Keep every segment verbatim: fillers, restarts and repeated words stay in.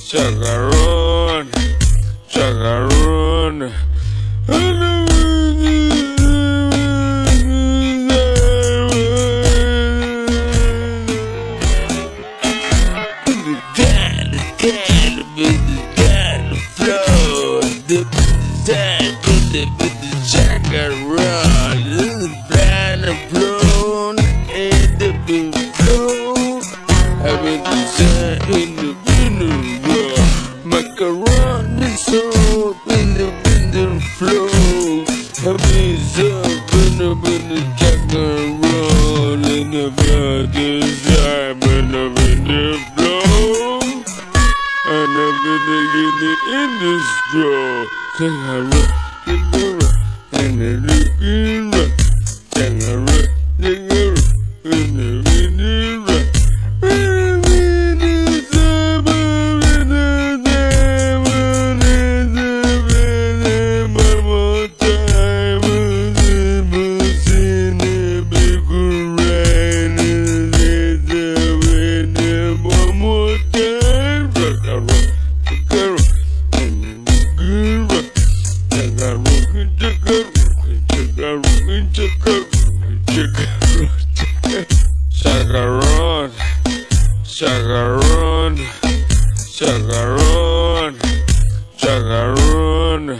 Chacarón, chacarón. Macaroni soup in the winter flow. Happy soup in the winter chacarone in the winter time in the winter flow. And I'm gonna get it in the straw. Chacarone, chacarone, and the looking rock. Chacarone, chacarone, in the winter rock. Chacarón, chacarón, chacarón, chacarón.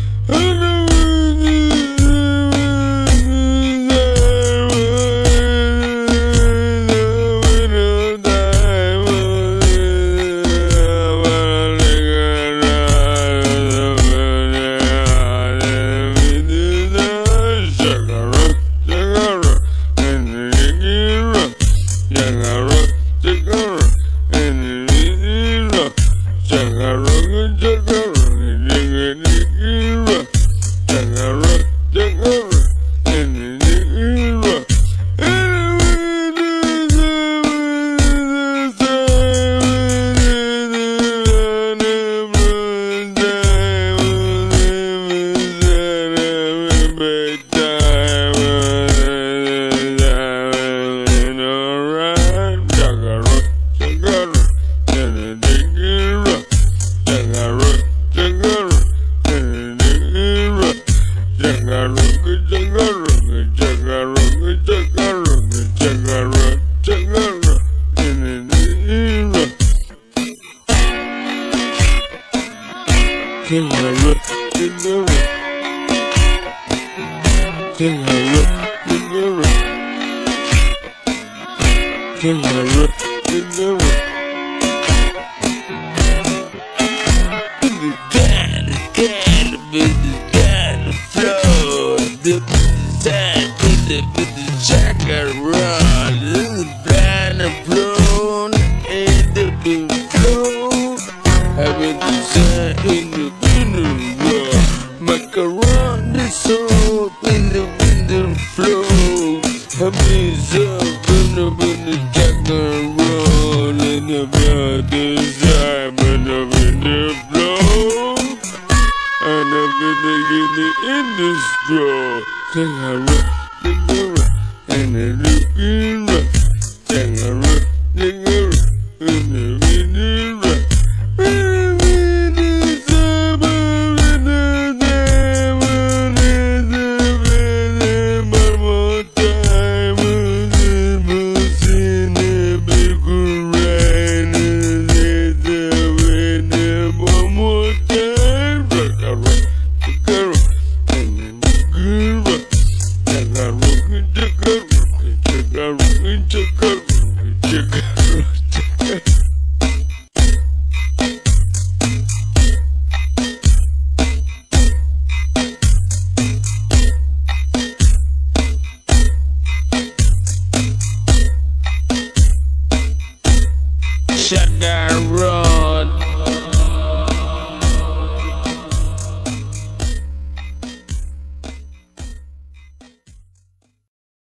Macaroni soup in the winter flow. Happy soup in the winter chacarone in the winter time in the winter flow. And I'm gonna get it in the straw. Chacarone, chacarone, and the looking rock. Chacarone, chacarone, and the winter rock. Chacarone.